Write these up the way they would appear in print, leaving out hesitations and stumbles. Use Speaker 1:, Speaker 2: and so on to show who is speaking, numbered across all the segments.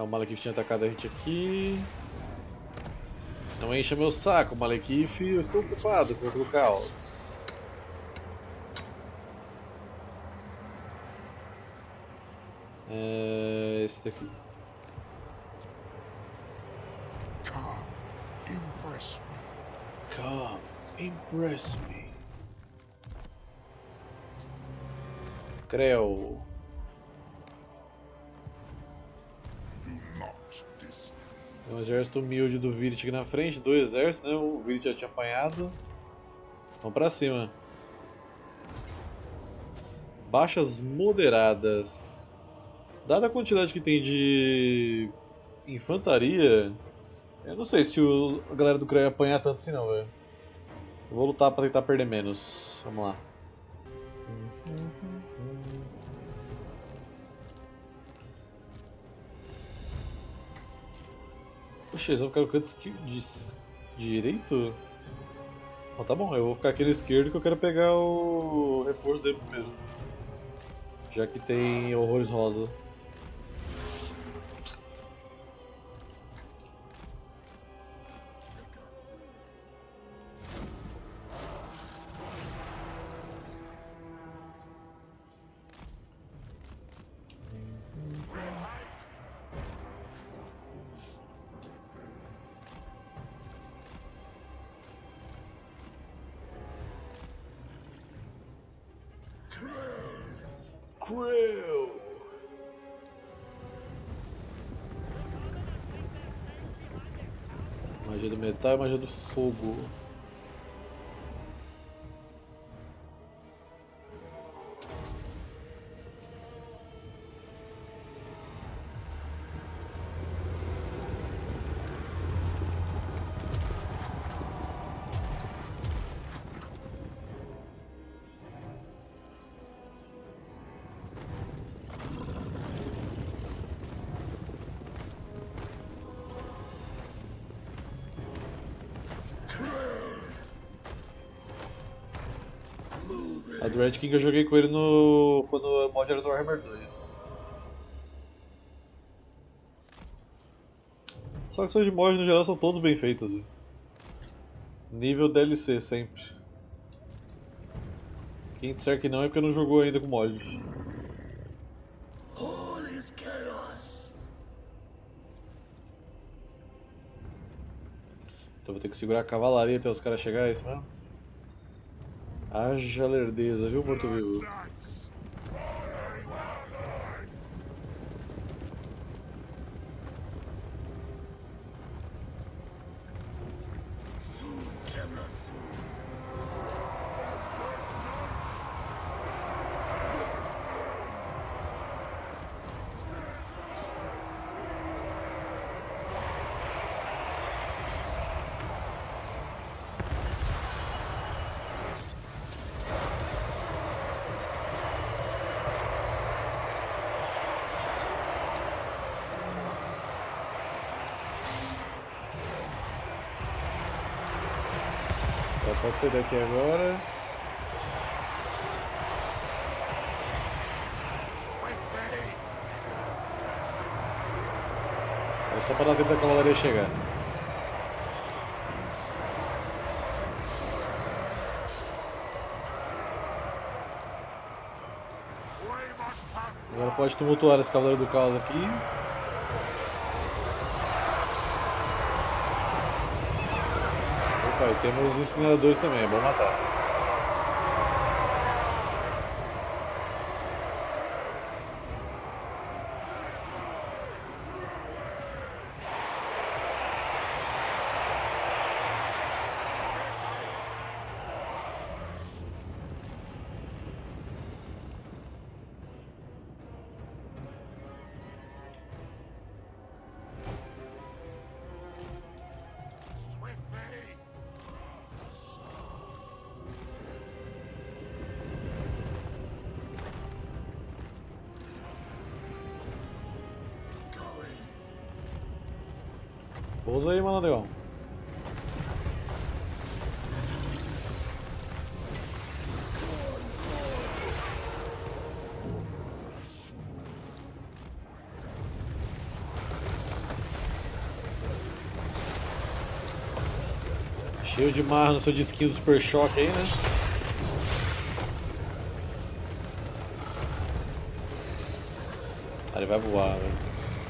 Speaker 1: Ah, o Malekith tinha atacado a gente aqui. Não encha meu saco, Malekith. Eu estou ocupado contra o caos. Esse daqui. Come, impress me. Creu. Tem um exército humilde do Virit aqui na frente, dois exércitos, né? O Virit já tinha apanhado. Vamos pra cima. Baixas moderadas. Dada a quantidade que tem de infantaria, eu não sei se a galera do Creu ia apanhar tanto assim não, velho. Eu vou lutar pra tentar perder menos. Vamos lá. Poxa, eles vão ficar no canto direito? Bom, tá bom, eu vou ficar aqui na esquerda que eu quero pegar o reforço dele primeiro. Já que tem horrores rosa. Creu! Magia do metal e magia do fogo. A do Red King eu joguei com ele quando o mod era do Warhammer 2. Só que os de mod no geral são todos bem feitos. Né? Nível DLC sempre. Quem disser que não é porque não jogou ainda com mod. Então vou ter que segurar a cavalaria até os caras chegarem, é isso mesmo? Haja lerdeza, viu, morto-vivo? Pode sair daqui agora. É só para dar tempo da cavalaria chegar. Agora pode tumultuar esse cavaleiro do caos aqui. E temos os incineradores também, é bom matar. Pousa aí, malandrão. Cheio de marra no seu disquinho do Super Choque aí, né? Ah, ele vai voar, velho.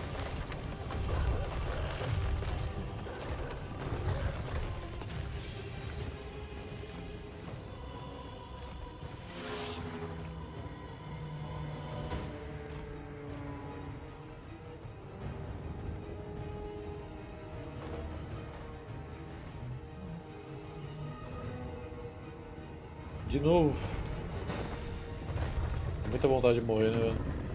Speaker 1: De novo. Muita vontade de morrer, né, velho?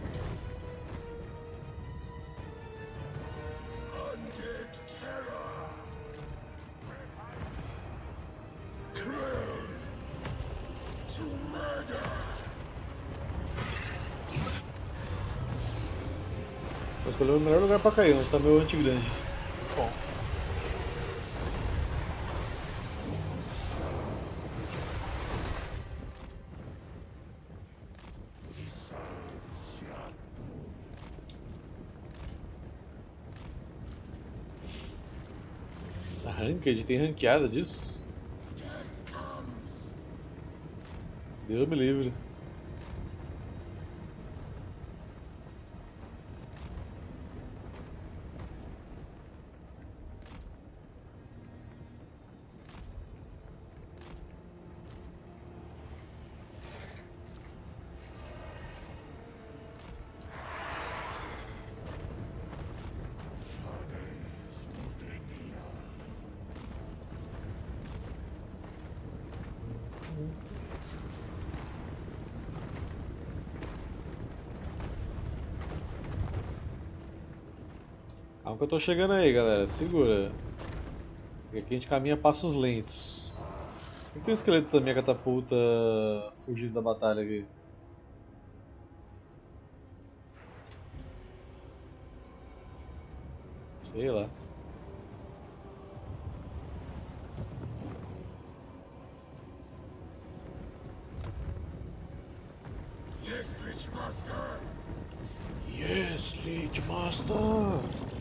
Speaker 1: Vou escolher o melhor lugar pra cair, onde tá meu anti-grande. Bom. Ranked? Tem ranqueada disso? Deus me livre. Calma que eu tô chegando aí, galera. Segura. Porque aqui a gente caminha a passos lentos. Por que tem um esqueleto da minha catapulta fugindo da batalha aqui? Sei lá.
Speaker 2: Yes, Lich Master.
Speaker 1: Yes, Lich Master!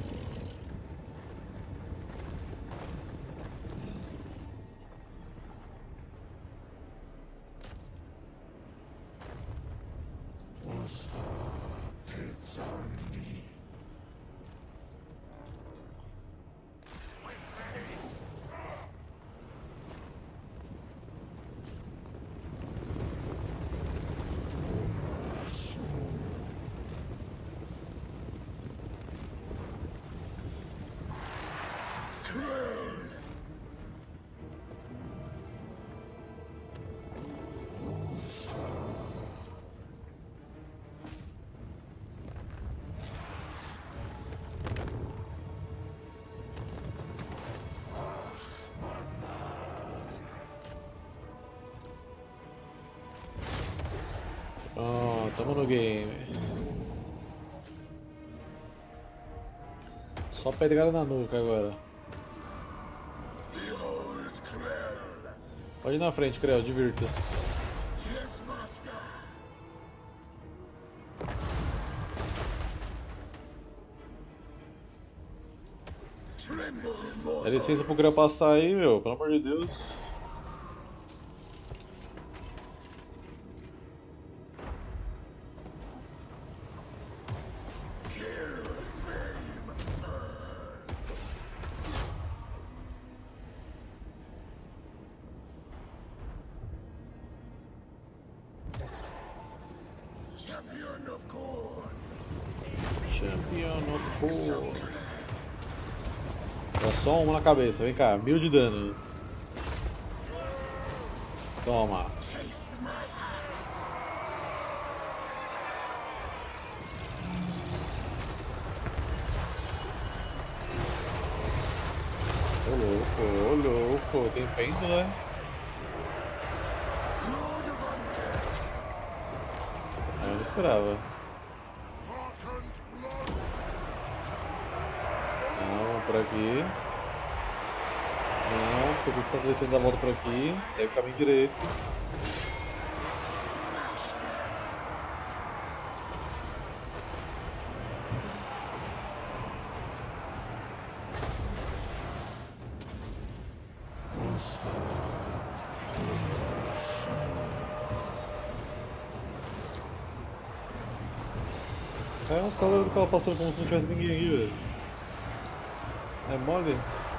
Speaker 1: Pronto, tamo no game. Só pedrada na nuca agora.
Speaker 2: Behold, Krell.
Speaker 1: Pode ir na frente, Creu, divirta-se.
Speaker 2: Yes, Master. Tremble,
Speaker 1: Dá
Speaker 2: mortal.
Speaker 1: licença pro Creu passar aí, meu, pelo amor de Deus.
Speaker 2: Champion of Gorn.
Speaker 1: Champion of Four. Dá só uma na cabeça, vem cá, 1000 de dano. Toma.
Speaker 2: Taste my axe.
Speaker 1: Ô louco, tem pêndulo, né?
Speaker 2: Lord of Undead.
Speaker 1: Ah, eu não esperava.
Speaker 2: Harkon's blood.
Speaker 1: Não, por aqui. Não, por que você está tentando dar a volta por aqui? Segue o caminho direito.
Speaker 2: Smash them.
Speaker 1: É uns cavaleiros do carro passando como se não tivesse ninguém aqui, velho. É mole?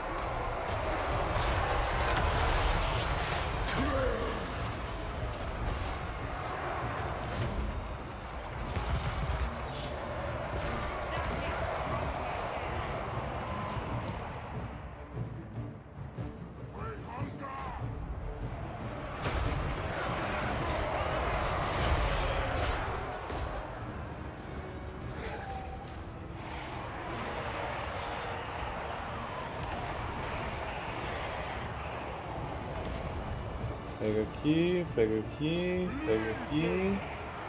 Speaker 1: Pega aqui, pega aqui, pega aqui.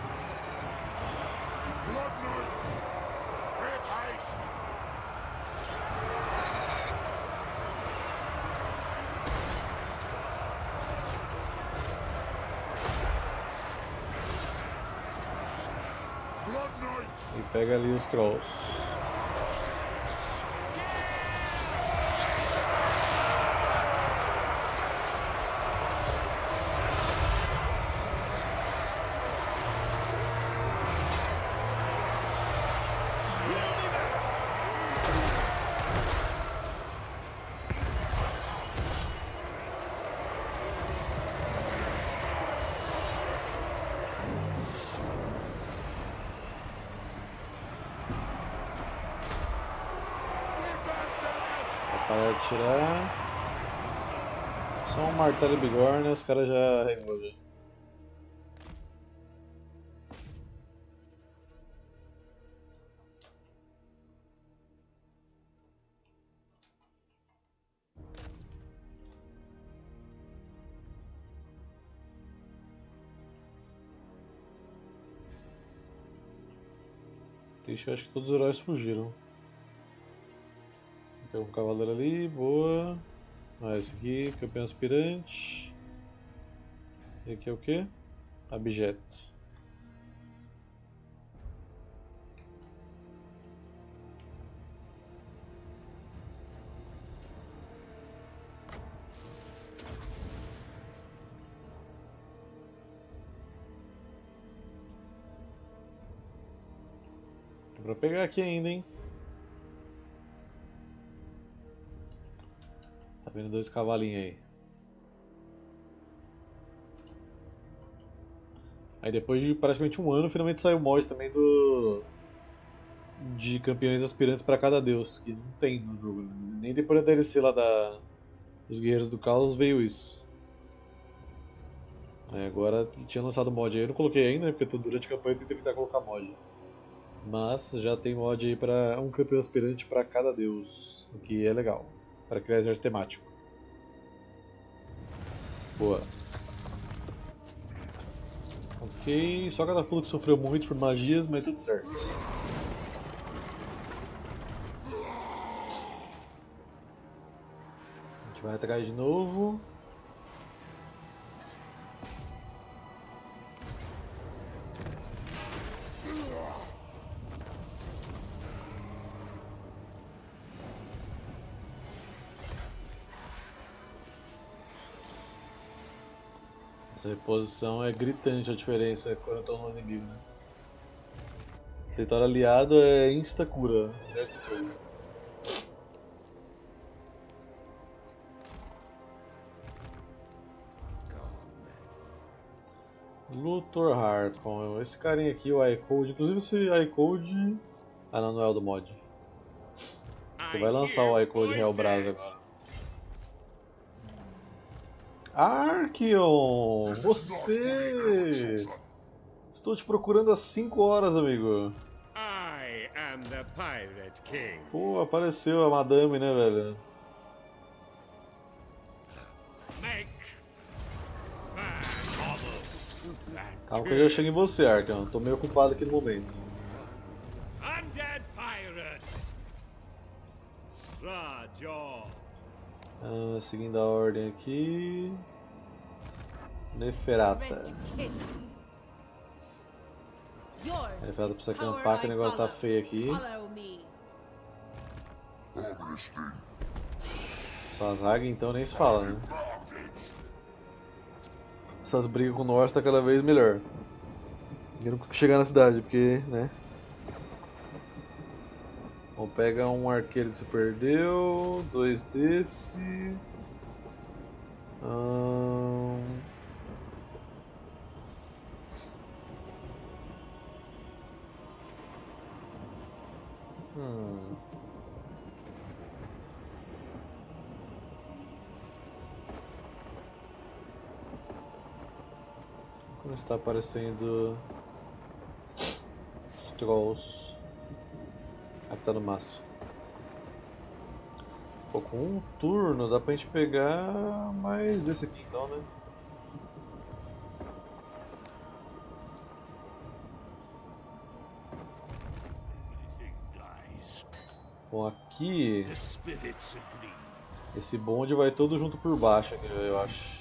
Speaker 2: Blood Knights! With haste! Blood Knights!
Speaker 1: E pega ali os trolls. Para de atirar. Só um martelo e bigorna, os caras já arregou já. Deixa, eu acho que todos os heróis fugiram. Tem um cavaleiro ali, boa. Ah, esse aqui, campeão aspirante. E aqui é o que? Abjeto. Tem pra pegar aqui ainda, hein? Tá vendo dois cavalinhos aí. Aí depois de praticamente um ano, finalmente saiu o mod também de campeões aspirantes para cada deus, que não tem no jogo, né? Nem depois da DLC lá dos Guerreiros do Caos veio isso. Aí agora tinha lançado o mod aí, eu não coloquei ainda, né, porque durante a campanha eu tentei evitar colocar mod. Mas já tem mod aí para um campeão aspirante para cada deus, o que é legal, para criar exército temático. Boa. Ok, só cada pulo que sofreu muito por magias, mas tudo certo. A gente vai atrás de novo. Essa reposição é gritante a diferença quando eu tô no inimigo, né? Território aliado é insta-cura, exército cura. Luthor Harkon, esse carinha aqui, o iCode, inclusive esse iCode... Ah não, não é o do mod. Você vai lançar o iCode Real Brasa agora. Archeon! Você! Estou te procurando há 5 horas, amigo.
Speaker 2: I am the Pirate King.
Speaker 1: Pô, apareceu a madame, né, velho?
Speaker 2: Make
Speaker 1: Calma que eu já chego em você, Archeon. Tô meio ocupado aqui no momento.
Speaker 2: Undead Pirates. Rajaw.
Speaker 1: Seguindo a ordem aqui. Neferata. Neferata precisa acampar, que o negócio tá feio aqui. Só as águias então nem se fala, né? Essas brigas com o norte tá cada vez melhor. Eu não consigo chegar na cidade, porque, né? Então pega um arqueiro que você perdeu, 2 desse. Como está aparecendo os trolls? Aqui tá no máximo. Pô, com um turno dá pra gente pegar mais desse aqui então, né? Bom, aqui esse bonde vai todo junto por baixo aqui, eu acho.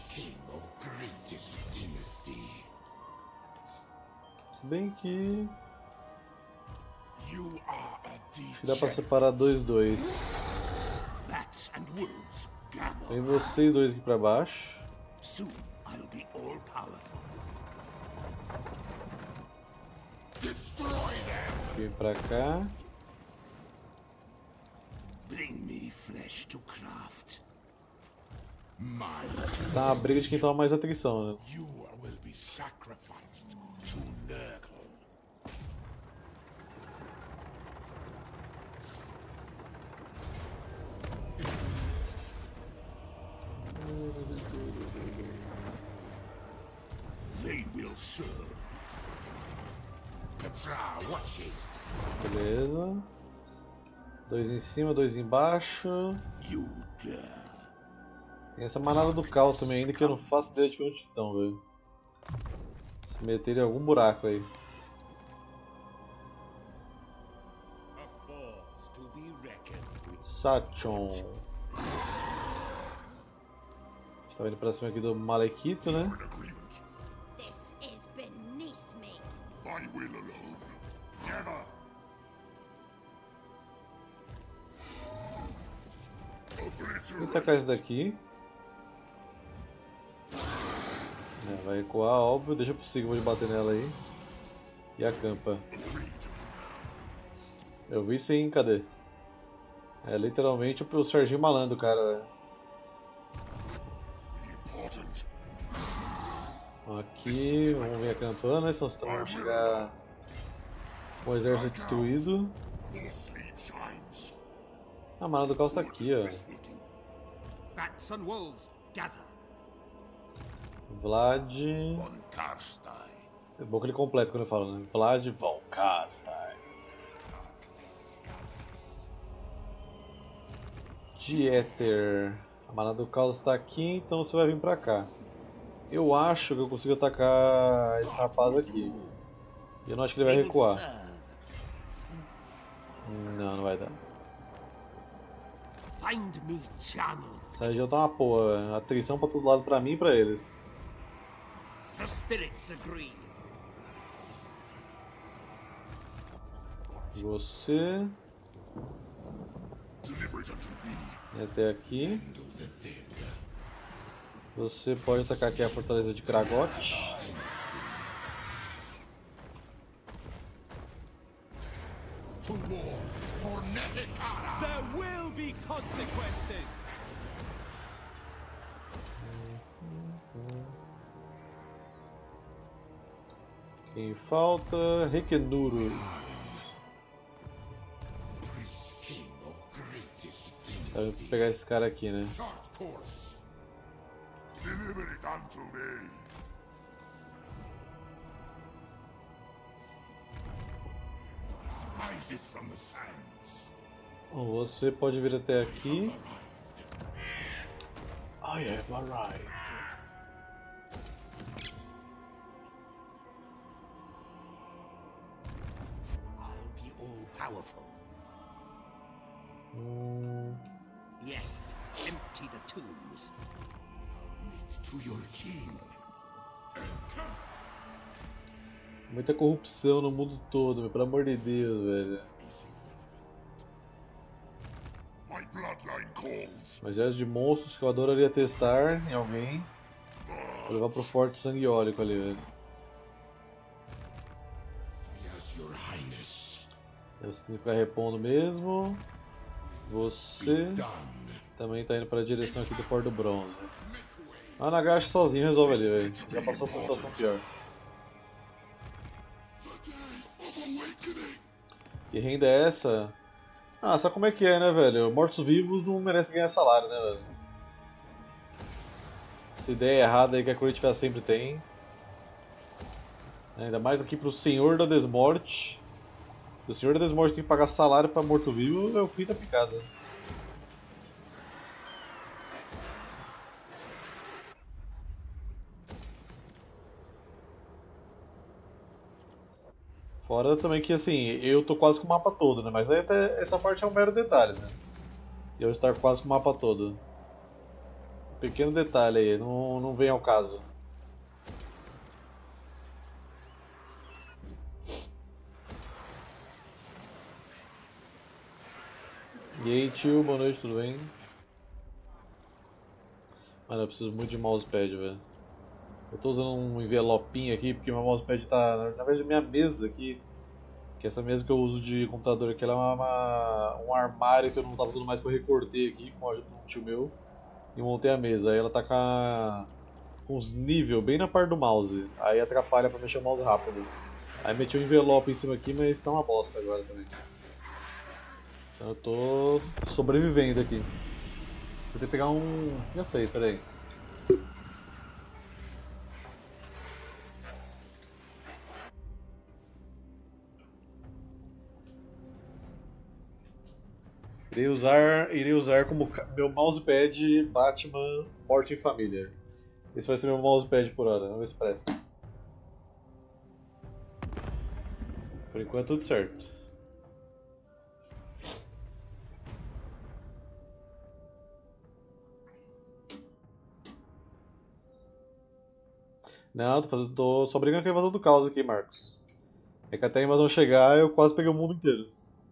Speaker 1: Se bem que acho que dá pra separar 2-2. Vem vocês dois aqui pra baixo. Vem pra cá. Tá uma briga de quem toma mais atenção, né? Beleza. 2 em cima, 2 embaixo. Tem essa manada do caos também ainda que eu não faço ideia de onde estão, velho. Se meter em algum buraco aí. Sachon. Está vindo pra cima aqui do Malekito, né? Vou tacar esse daqui. Vai recuar, óbvio. Deixa pro Sigma de bater nela aí. E acampa. Eu vi isso aí, cadê? É literalmente o Serginho Malandro, cara. Aqui, vamos ver acampando, né? Senão vamos chegar com o exército destruído. A mana do caos tá aqui, ó. Vlad. É bom que ele completa quando eu falo, né? Vlad von Karstein. Dieter. A mana do caos está aqui, então você vai vir pra cá. Eu acho que eu consigo atacar esse rapaz aqui. E eu não acho que ele vai recuar. Não, não vai dar. Essa região tá uma porra. Atrição pra todo lado pra mim e pra eles. Você. E até aqui. Você pode atacar aqui a fortaleza de Kragot. Quem falta? Requenurus. Sabe pegar esse cara aqui, né? Bom, você pode vir até aqui. I have arrived.
Speaker 2: I'll be all powerful. Yes, empty the tombs. To your king.
Speaker 1: Muita corrupção no mundo todo, meu, pelo amor de Deus, velho. Um exército de monstros que eu adoraria testar em alguém. Vou levar pro forte sangue eólico ali, velho. Você tem que ficar repondo mesmo. Você também tá indo para a direção aqui do Fort do Bronze. A Nagashi sozinho resolve ali, velho. Já passou por uma situação pior. Que renda é essa? Ah, sabe como é que é, né, velho? Mortos-vivos não merecem ganhar salário, né, velho? Essa ideia errada aí que a Coreia sempre tem. Ainda mais aqui pro Senhor da Desmorte. Se o Senhor da Desmorte tem que pagar salário pra morto-vivo, é o fim da picada. Fora também que, assim, eu tô quase com o mapa todo, né? Mas aí até essa parte é um mero detalhe, né? Eu estar quase com o mapa todo. Pequeno detalhe aí, não vem ao caso. E aí, tio, boa noite, tudo bem? Mano, eu preciso muito de mousepad, velho. Eu tô usando um envelopinho aqui porque meu mousepad tá na verdade minha mesa aqui. Que essa mesa que eu uso de computador aqui, ela é um armário que eu não tava usando mais que eu recortei aqui com a ajuda de um tio meu. E montei a mesa. Aí ela tá com os níveis bem na parte do mouse. Aí atrapalha pra mexer o mouse rápido. Aí meti um envelope em cima aqui, mas tá uma bosta agora também. Então eu tô sobrevivendo aqui. Vou ter que pegar um... Já sei, peraí. Irei usar como meu mousepad Batman Morte em Família. Esse vai ser meu mousepad por hora, vamos ver se presta. Por enquanto tudo certo. Não, tô só brigando com a invasão do caos aqui, Marcos. É que até a invasão chegar eu quase peguei o mundo inteiro.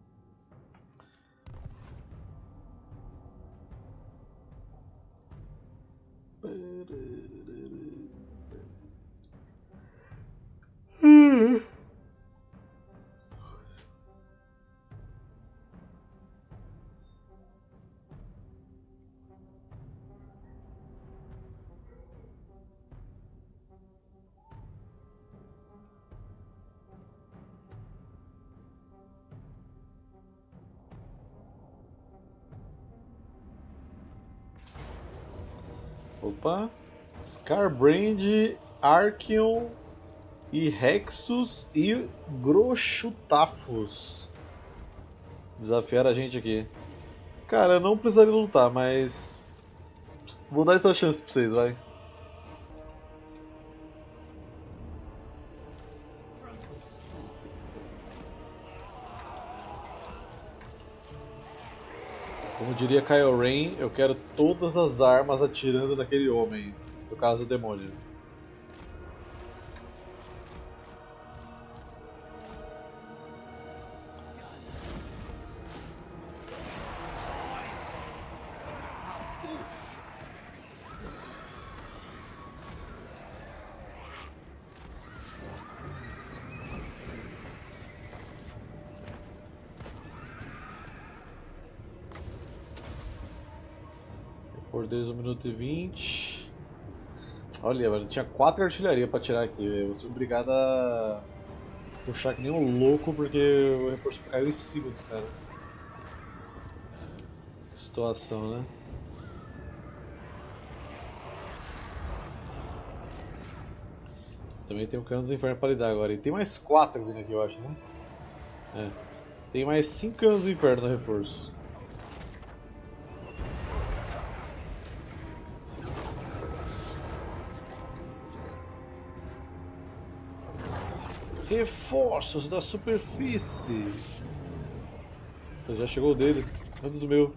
Speaker 1: Opa. Scarbrand, Archeon e Rexus e Grochutafos. Desafiaram a gente aqui. Cara, eu não precisaria lutar, mas... Vou dar essa chance pra vocês, vai. Como diria Kylo Ren, eu quero todas as armas atirando naquele homem. No caso, o demônio. For desde 1 minuto e 20. Olha, mano, tinha 4 artilharia pra tirar aqui. Eu vou ser obrigado a puxar que nem um louco porque o reforço caiu em cima dos caras. Situação, né? Também tem o Cano dos Infernos pra lidar agora. E tem mais 4 vindo aqui, eu acho, né? É. Tem mais 5 Canos do Inferno no reforço. Reforços da superfície. Já chegou o dele, antes do meu.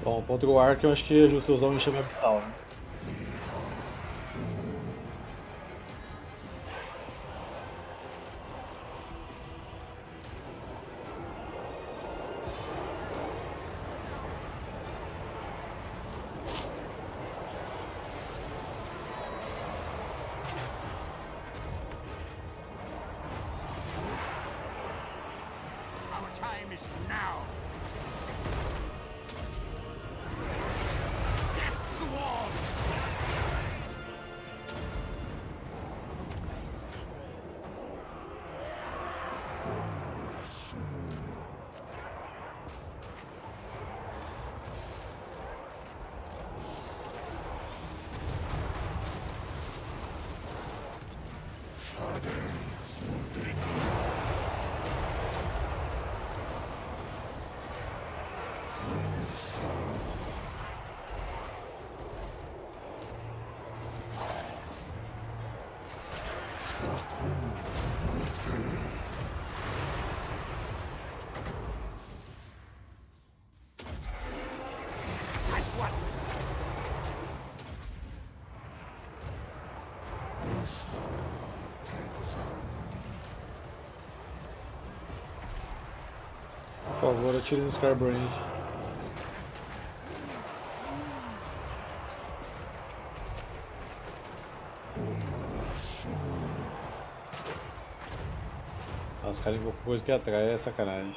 Speaker 1: Bom, contra o Ark eu acho que é justo usar um enxame abissal, né?
Speaker 2: Our time is now. Death to all. That's what.
Speaker 1: Por favor, atire no Scarbrand. Ah, os caras invocam coisa aqui atrás, é sacanagem.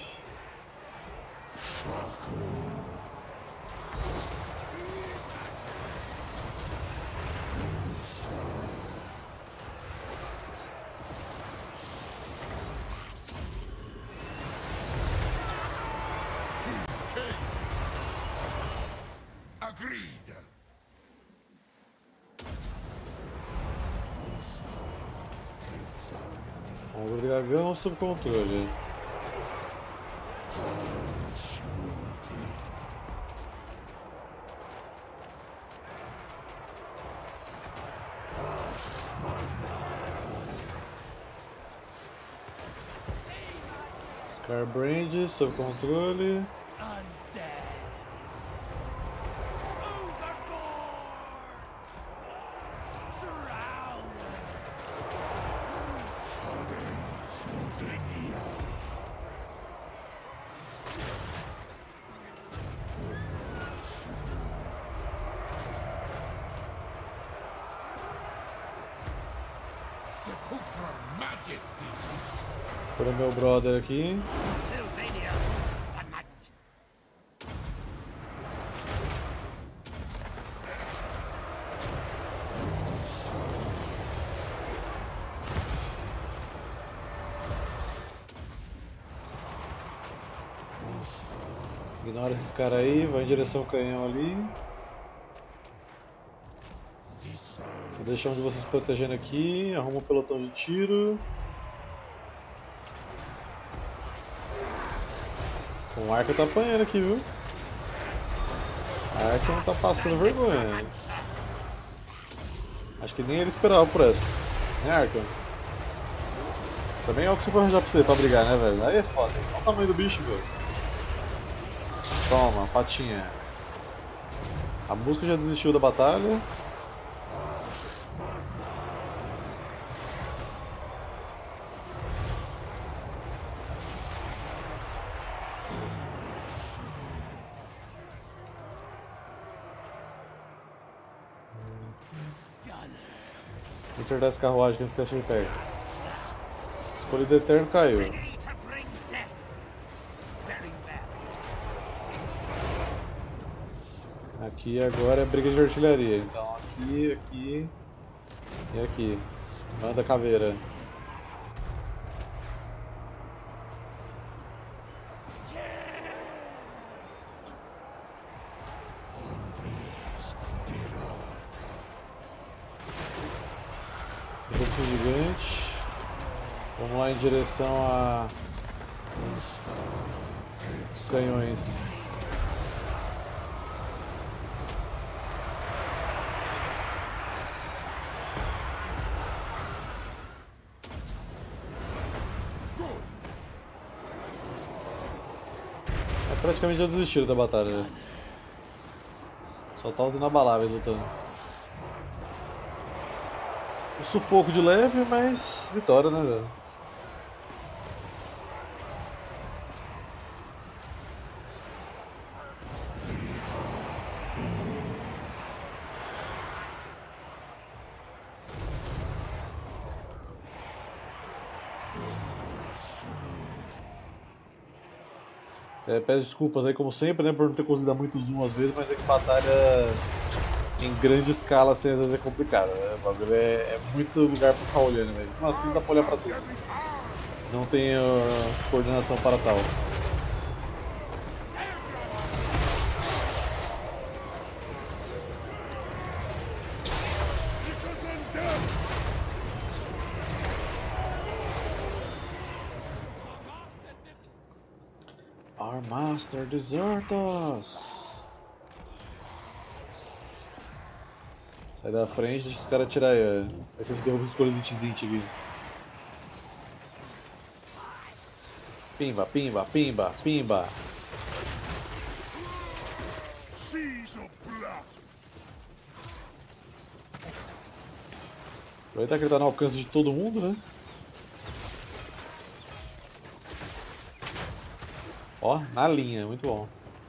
Speaker 2: Agreed.
Speaker 1: Ombro do dragão sob controle. Scarbrand sob controle.
Speaker 2: Undead. Overboard. Surrounded. Sepulchral Majesty.
Speaker 1: Por meu brother aqui.
Speaker 2: Sylvania rules the night.
Speaker 1: Ignora esses caras aí, vai em direção ao canhão ali. Vou deixar um de vocês protegendo aqui, arruma um pelotão de tiro. O Ark tá apanhando aqui, viu? A Ark não tá passando vergonha. Acho que nem ele esperava por essa. Né, Ark? Também é o que você foi arranjar pra você pra brigar, né, velho? Aí é foda. Olha o tamanho do bicho, velho. Toma, patinha. A música já desistiu da batalha. Vou acertar essa carruagem que eles querem chegar perto. Escolhido Eterno caiu.
Speaker 2: Ready to bring death. Very well.
Speaker 1: Aqui agora é briga de artilharia. Então aqui, aqui e aqui. Manda caveira. Grupo gigante. Vamos lá em direção a os canhões. Praticamente já desistiram da batalha. Só tá os inabaláveis lutando. Um sufoco de leve, mas vitória, né, velho? Peço desculpas aí, como sempre, né, por não ter conseguido dar muito zoom às vezes, mas é que batalha em grande escala assim, às vezes é complicado, né? O bagulho é muito lugar pra ficar olhando, velho. Mas assim dá pra olhar pra tudo. Não tenho coordenação para tal. Our master desert us. Sai da frente, deixa os caras atirar aí. Vai ser que derruba os escolhidos do Tzint aqui. Pimba, pimba, pimba, pimba. Aproveitar que ele tá no alcance de todo mundo, né? Ó, na linha, muito bom.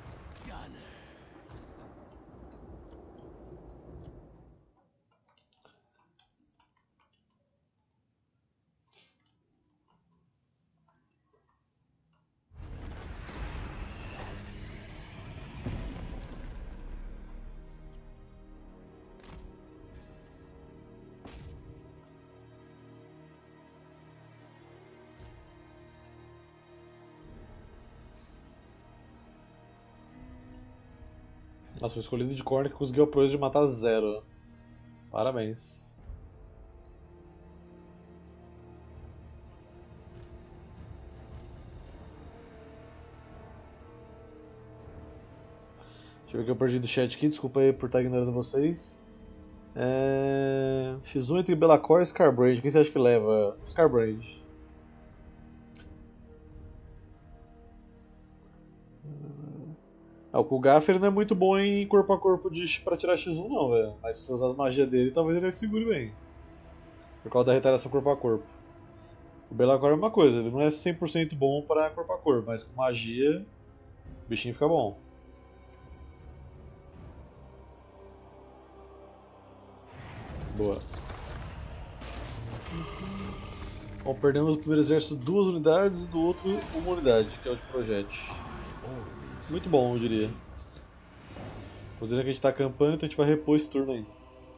Speaker 1: Nossa, o escolhido de Khorne que conseguiu a proeza de matar 0. Parabéns. Deixa eu ver o que eu perdi do chat aqui, desculpa aí por estar ignorando vocês. X1 entre Be'lakor e Scarbrand, quem você acha que leva? Scarbrand. O Kulgaf ele não é muito bom em corpo a corpo pra tirar X1 não, velho. Mas se você usar as magias dele, talvez ele segure bem. Por causa da retaliação corpo a corpo. O Be'lakor é uma coisa, ele não é 100% bom para corpo a corpo, mas com magia o bichinho fica bom. Boa. Bom, perdemos o primeiro exército 2 unidades e do outro 1 unidade, que é o de projete. Muito bom, eu diria. Considerando que a gente tá acampando, então a gente vai repor esse turno aí.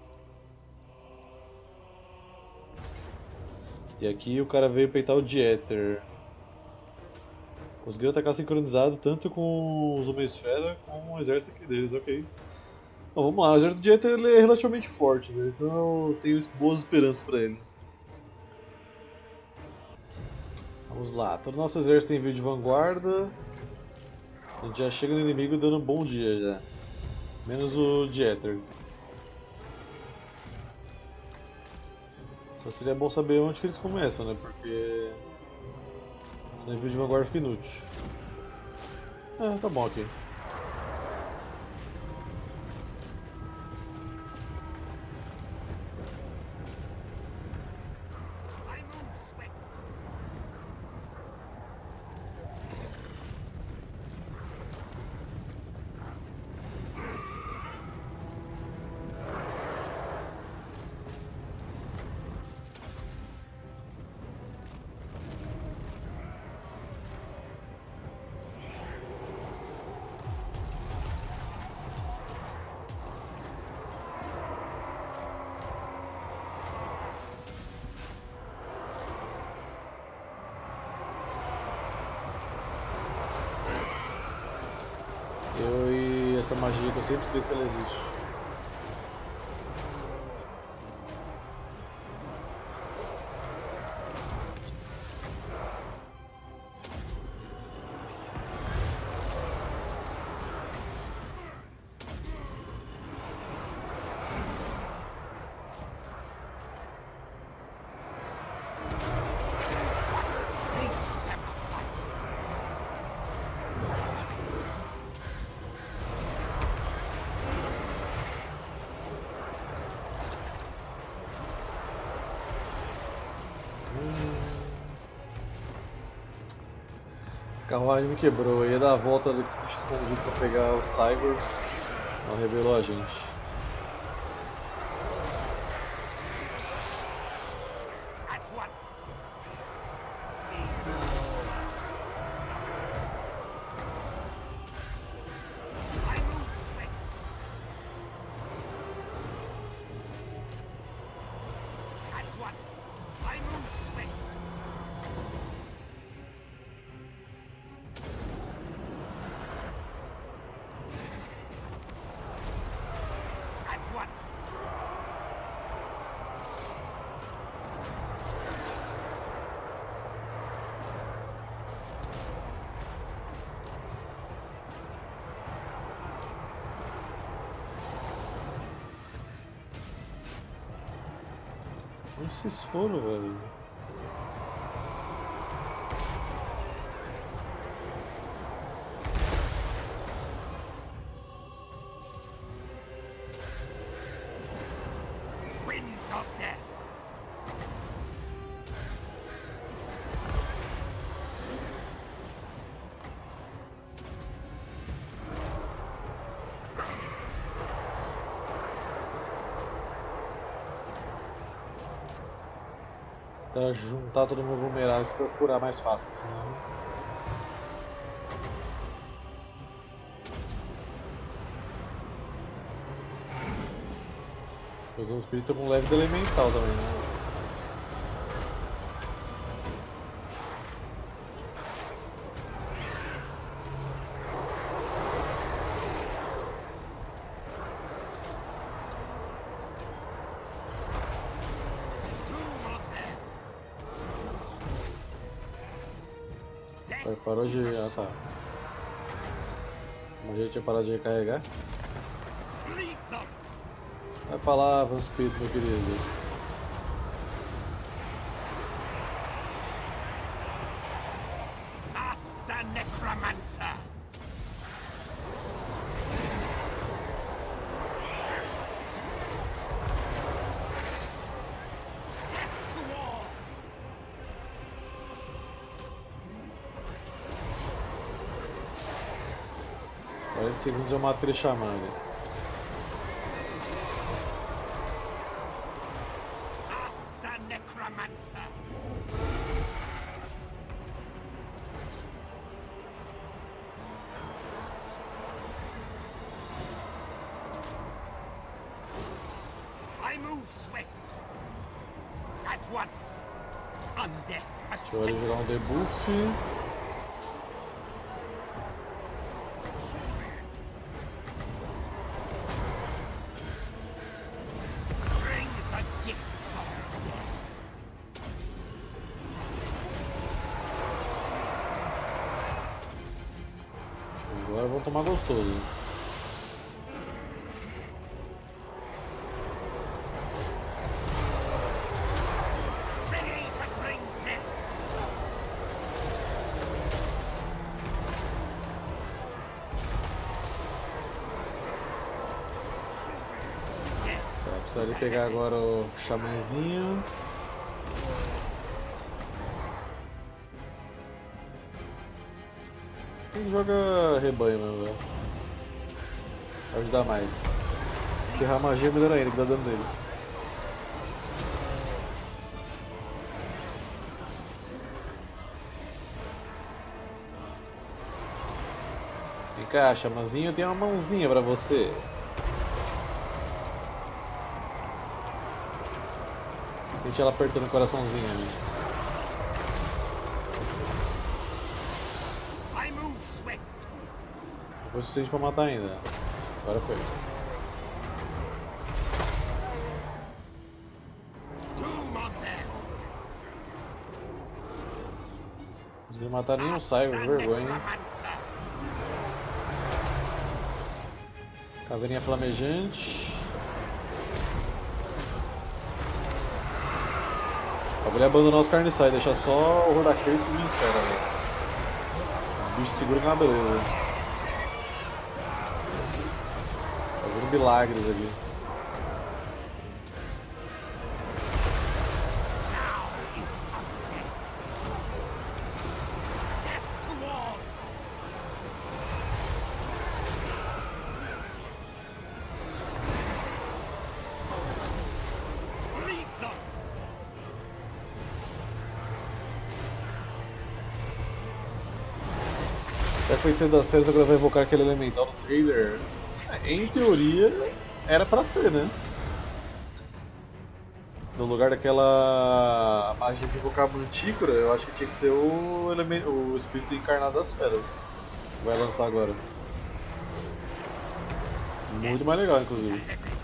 Speaker 1: E aqui o cara veio peitar o Dieter. Conseguiram atacar sincronizado tanto com os Homem-Esfera como o exército aqui deles, ok. Bom, vamos lá, o exército do Dieter ele é relativamente forte, né? Então eu tenho boas esperanças pra ele. Vamos lá, todo o nosso exército tem envio de vanguarda. A gente já chega no inimigo dando um bom dia já. Menos o Dieter. Só seria bom saber onde que eles começam, né? Porque senão o envio de vanguarda fica inútil. Tá bom aqui. Essa magia que eu sempre esqueço que ela existe. carruagem me quebrou. Eu ia dar a volta do bicho escondido pra pegar o Cyber. Ela revelou a gente.
Speaker 2: At once. I move swift. At once. I move swift. At once.
Speaker 1: Onde vocês foram, velho?
Speaker 2: Winds of death.
Speaker 1: Tá juntar todo mundo aglomerado pra curar mais fácil, senão. Os outros espíritos estão com leve de elemental também, né?
Speaker 2: Doom of them. Death.
Speaker 1: Parou de. Ah tá. Mas já tinha parado de recarregar.
Speaker 2: Bleed them.
Speaker 1: Vai pra lá, vamos espírito, meu querido.
Speaker 2: Master Necromancer. Death to all.
Speaker 1: 40 segundos eu mato aquele xamã ali.
Speaker 2: Master Necromancer. I move swift. At once. Undeath
Speaker 1: Deixa eu ali
Speaker 2: ascend.
Speaker 1: jogar um debuff.
Speaker 2: Bring the gift of death.
Speaker 1: Agora vamos tomar gostoso.
Speaker 2: Ready to bring death. Death.
Speaker 1: Tá, precisaria pegar agora o xamãzinho. Quem joga rebanho mesmo, velho. Vai ajudar mais. Encerrar a magia é melhor ainda, que dá dano neles. Vem cá, xamãzinho, eu tenho uma mãozinha pra você. Sente ela apertando o coraçãozinho ali.
Speaker 2: I move swift.
Speaker 1: Não foi suficiente pra matar ainda. Agora foi.
Speaker 2: Doom on them.
Speaker 1: Não consegui matar nenhum Cyber, vergonha. Hein?
Speaker 2: Necromancer.
Speaker 1: Caveirinha flamejante. Eu vou abandonar os carniçais, deixar só o Hordaqueiro e minha esfera, velho. Os bichos seguram na beleza. Fazendo milagres aqui.
Speaker 2: Now is undead. Death to all.
Speaker 1: Se a Feiticeira das Feras agora vai invocar aquele elemental no trailer, em teoria era pra ser, né? No lugar daquela magia de invocar a Mantícora, eu acho que tinha que ser o espírito encarnado das feras. Que vai lançar agora. Muito mais legal, inclusive.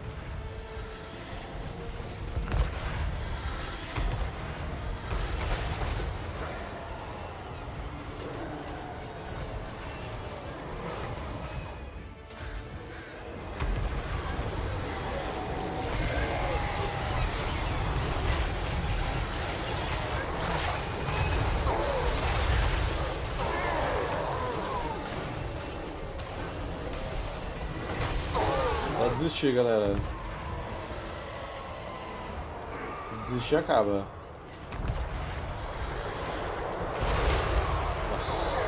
Speaker 1: Só desistir, galera. Se desistir, acaba. Nossa.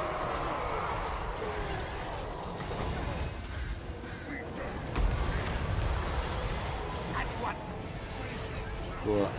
Speaker 2: At once.
Speaker 1: Boa.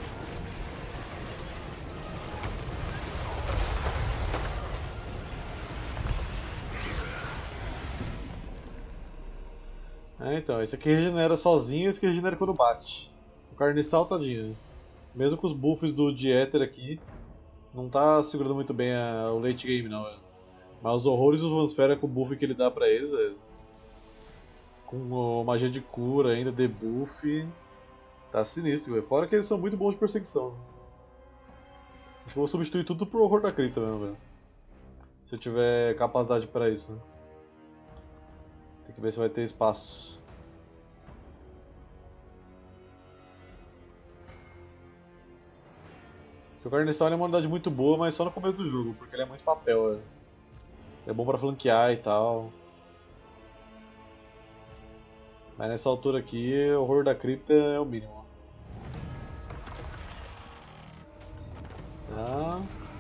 Speaker 1: Então, esse aqui regenera sozinho, esse aqui regenera quando bate. O Carniçal, tadinho. Mesmo com os buffs do Dieter aqui, não tá segurando muito bem o late game, não. Mas os horrores dos Vansfera com o buff que ele dá pra eles, com magia de cura ainda, debuff, tá sinistro, velho. Fora que eles são muito bons de perseguição. Acho que eu vou substituir tudo pro horror da Crita mesmo, velho. Se eu tiver capacidade pra isso, né? Tem que ver se vai ter espaço. O Carniçal é uma unidade muito boa, mas só no começo do jogo, porque ele é muito papel, velho. É bom pra flanquear e tal. Mas nessa altura aqui, o horror da cripta é o mínimo. Tá.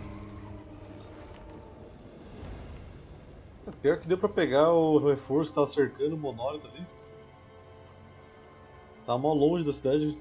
Speaker 1: Pior que deu pra pegar o reforço que tava cercando o monólito ali. Tá mó longe da cidade.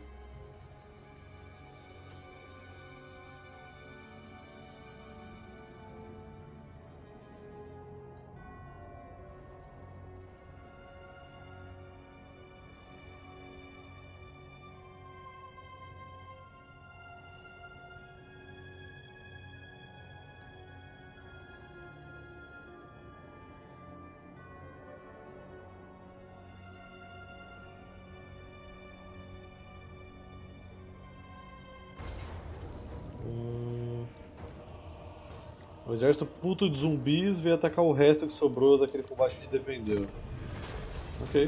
Speaker 1: O exército puto de zumbis veio atacar o resto que sobrou daquele combate que a gente defendeu. Ok.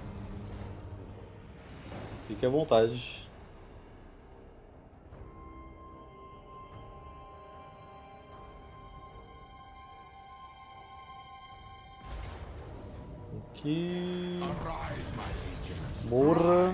Speaker 1: Fique à vontade. Aqui. Morra.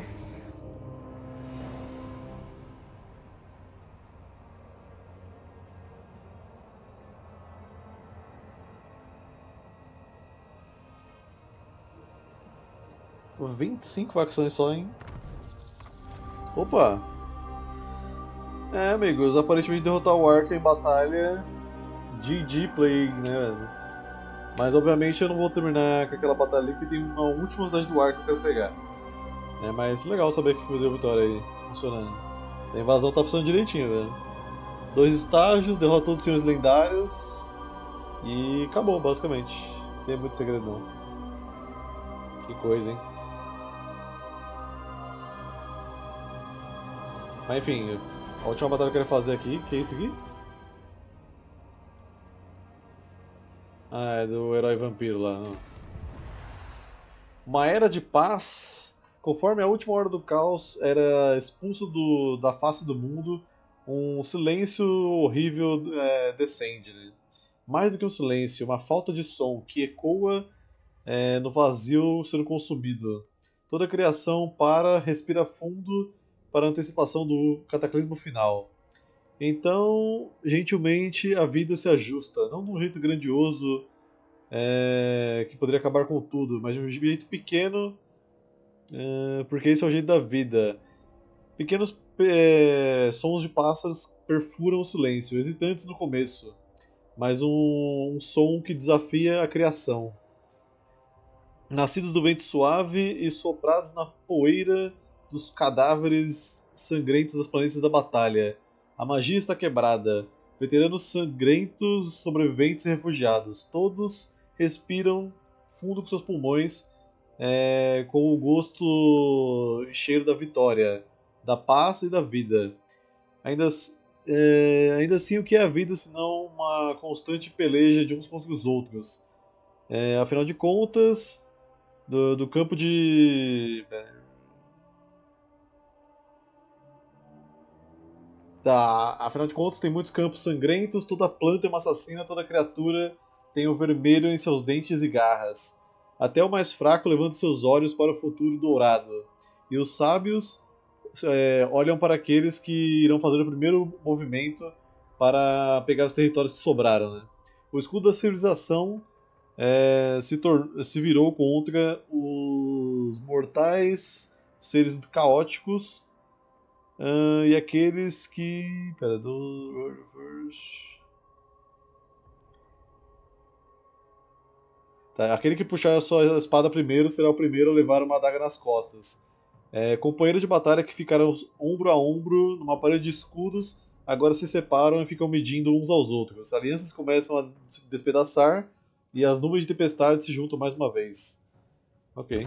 Speaker 1: Pô, 25 facções só, hein? Opa! É, amigos, aparentemente derrotar o Arca em batalha GG Plague, né, velho? Mas obviamente eu não vou terminar com aquela batalha ali, porque tem uma última cidade do Arca que eu quero pegar. É, mas legal saber que deu vitória aí, funcionando. A invasão tá funcionando direitinho, velho. 2 estágios, derrota todos os senhores lendários e acabou, basicamente. Não tem muito segredo não. Que coisa, hein? Mas enfim, a última batalha que eu quero fazer aqui, que é isso aqui? Ah, é do herói vampiro lá. Não. Uma era de paz. Conforme a última hora do caos era expulso da face do mundo, um silêncio horrível descende. Né? Mais do que um silêncio, uma falta de som que ecoa no vazio sendo consumido. Toda a criação para, respira fundo para a antecipação do cataclismo final. Então, gentilmente, a vida se ajusta, não de um jeito grandioso que poderia acabar com tudo, mas de um jeito pequeno, porque esse é o jeito da vida. Pequenos sons de pássaros perfuram o silêncio, hesitantes no começo, mas um som que desafia a criação. Nascidos do vento suave e soprados na poeira dos cadáveres sangrentos das planícies da batalha. A magia está quebrada. Veteranos sangrentos, sobreviventes e refugiados. Todos respiram fundo com seus pulmões, com o gosto e cheiro da vitória, da paz e da vida. Ainda assim, o que é a vida senão uma constante peleja de uns contra os outros? Afinal de contas, do campo de. Afinal de contas, tem muitos campos sangrentos, toda planta é uma assassina, toda criatura tem o vermelho em seus dentes e garras. Até o mais fraco levanta seus olhos para o futuro dourado. E os sábios olham para aqueles que irão fazer o primeiro movimento para pegar os territórios que sobraram. Né? O escudo da civilização se virou contra os mortais, seres caóticos e aqueles que. Pera, Tá, aquele que puxar a sua espada primeiro será o primeiro a levar uma adaga nas costas. Companheiros de batalha que ficaram ombro a ombro numa parede de escudos agora se separam e ficam medindo uns aos outros. Alianças começam a se despedaçar e as nuvens de tempestade se juntam mais uma vez. Ok.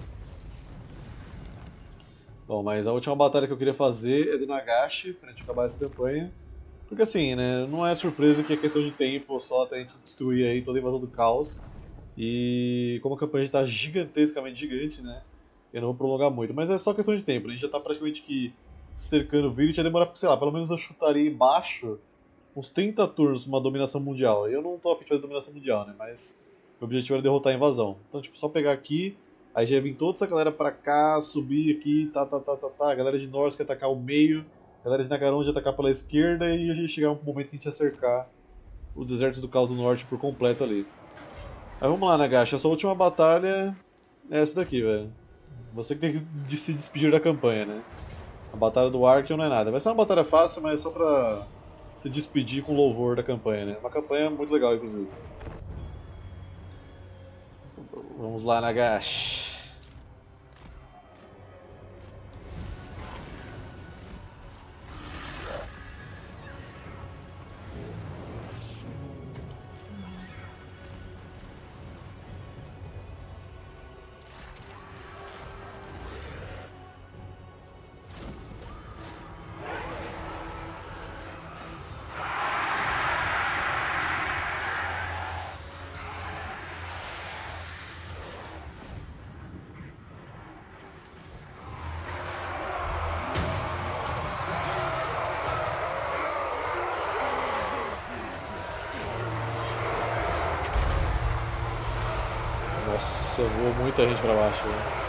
Speaker 1: Bom, mas a última batalha que eu queria fazer é do Nagashi, pra gente acabar essa campanha. Porque assim, né, não é surpresa que é questão de tempo só até a gente destruir aí toda a invasão do caos. E como a campanha já está gigantescamente gigante, né, eu não vou prolongar muito. Mas é só questão de tempo, a gente já está praticamente aqui cercando o Village, vai demorar, sei lá, pelo menos eu chutaria embaixo uns 30 turnos pra uma dominação mundial. Eu não tô afim de fazer dominação mundial, né, mas o objetivo era derrotar a invasão. Então, tipo, só pegar aqui. Aí já ia vir toda essa galera pra cá, subir aqui, tá. A galera de Norsk ia atacar o meio, a galera de Nagaronde ia atacar pela esquerda e ia chegar um momento que a gente ia cercar os desertos do Caos do Norte por completo ali. Aí vamos lá, Nagashi, a sua última batalha é essa daqui, velho. Você que tem que se despedir da campanha, né? A batalha do Archeon não é nada. Vai ser uma batalha fácil, mas é só pra se despedir com louvor da campanha, né? Uma campanha muito legal, inclusive. Vamos lá, Nagashi. Nossa, voou muita gente pra baixo, velho.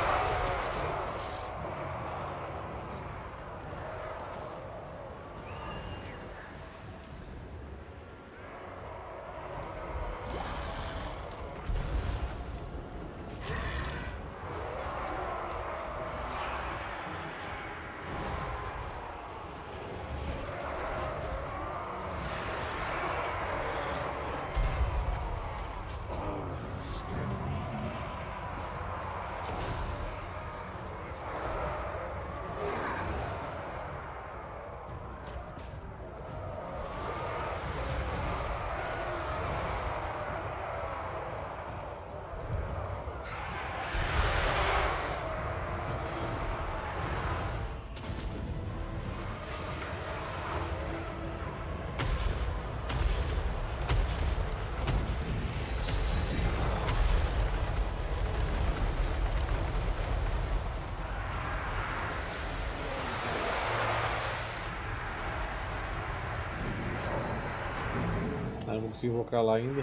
Speaker 1: Ah, não vou conseguir invocar lá ainda.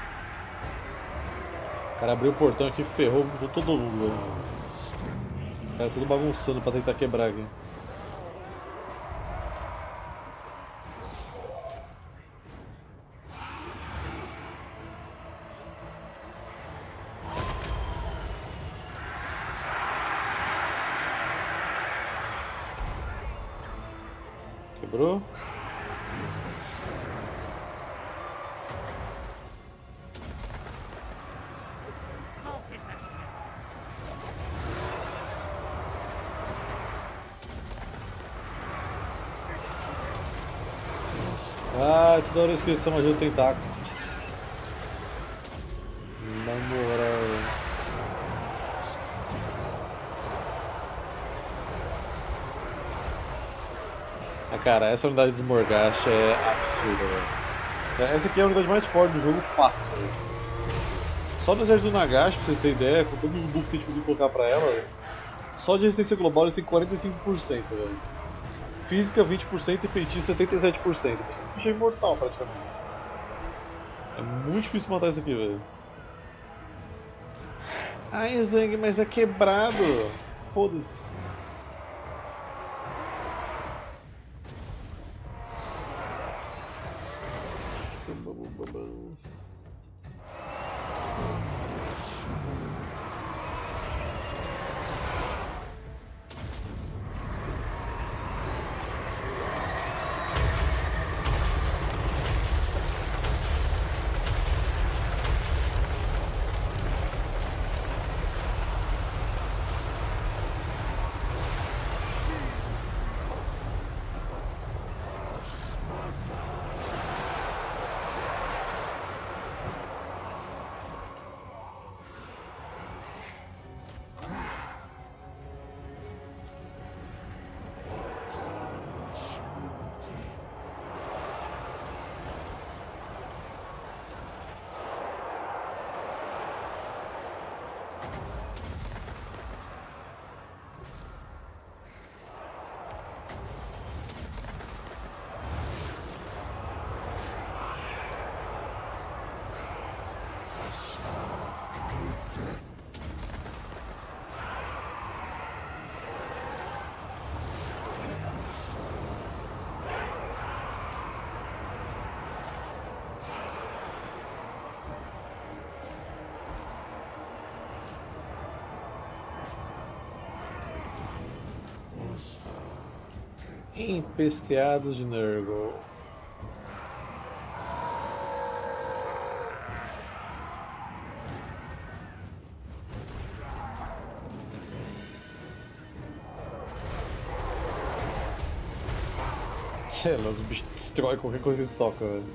Speaker 1: O cara abriu o portão aqui e ferrou com todo mundo, velho. Os caras tudo bagunçando pra tentar quebrar aqui. Quebrou. Ah, toda hora eu esqueço essa magia do tentáculo. Na moral. Ah, cara, essa unidade de Morgash é absurda, velho. Essa aqui é a unidade mais forte do jogo, fácil. Véio. Só no exército do Nagash, pra vocês terem ideia, com todos os buffs que a gente conseguiu colocar pra elas, só de resistência global eles têm 45%, velho. Física 20% e feitiço 77%. Esse bicho é imortal praticamente. É muito difícil matar isso aqui, velho. Ai, Zang, mas é quebrado. Foda-se. Empesteados de Nurgle. Sei lá, o bicho destrói qualquer coisa que eles tocam, velho.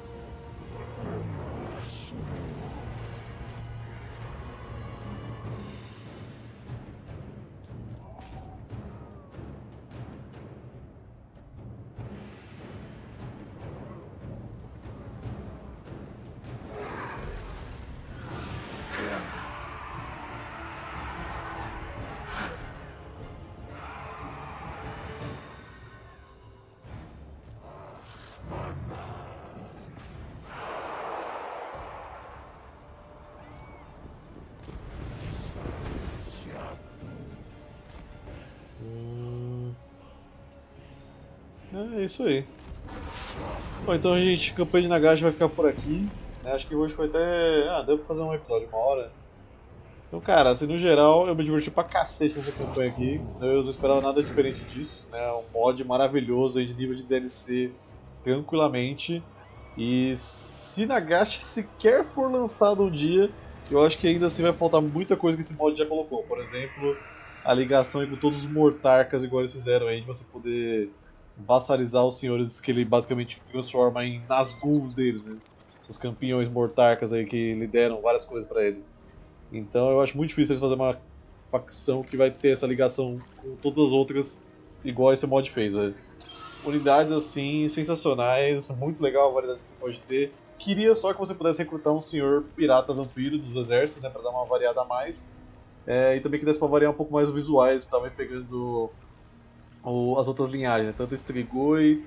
Speaker 1: É isso aí. Bom, então, gente, a campanha de Nagash vai ficar por aqui. Acho que hoje foi até... Ah, deu pra fazer um episódio de 1 hora. Então, cara, assim, no geral, eu me diverti pra cacete nessa campanha aqui. Eu não esperava nada diferente disso, né? Um mod maravilhoso aí de nível de DLC tranquilamente. E se Nagash sequer for lançado um dia, eu acho que ainda assim vai faltar muita coisa que esse mod já colocou. Por exemplo, a ligação aí com todos os Mortarcas, igual eles fizeram aí, de você poder vassalizar os senhores que ele basicamente transforma em Nazguls deles, né? Os campeões Mortarcas aí que lideram várias coisas pra ele. Então eu acho muito difícil eles fazerem uma facção que vai ter essa ligação com todas as outras, igual esse mod fez, velho. Unidades assim, sensacionais, muito legal a variedade que você pode ter. Queria só que você pudesse recrutar um senhor pirata vampiro dos exércitos, né, pra dar uma variada a mais. E também que desse pra variar um pouco mais os visuais, também pegando as outras linhagens, né? Tanto Strigoi,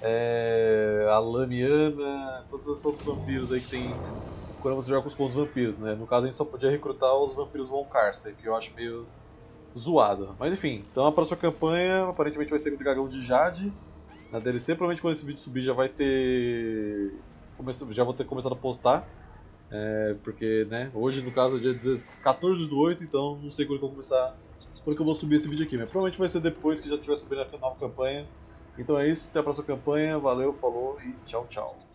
Speaker 1: a Lamiana, todos os outros vampiros aí que tem quando você joga com os contos vampiros, né? No caso a gente só podia recrutar os vampiros Von Karsten, que eu acho meio zoado. Mas enfim, então a próxima campanha aparentemente vai ser com o Dragão de Jade na DLC. Provavelmente quando esse vídeo subir já vai ter... já vou ter começado a postar. Porque, né, hoje no caso é dia 14/8, então não sei quando que eu vou começar, quando que eu vou subir esse vídeo aqui, mas provavelmente vai ser depois que já tiver subindo a nova campanha. Então é isso, até a próxima campanha, valeu, falou e tchau, tchau.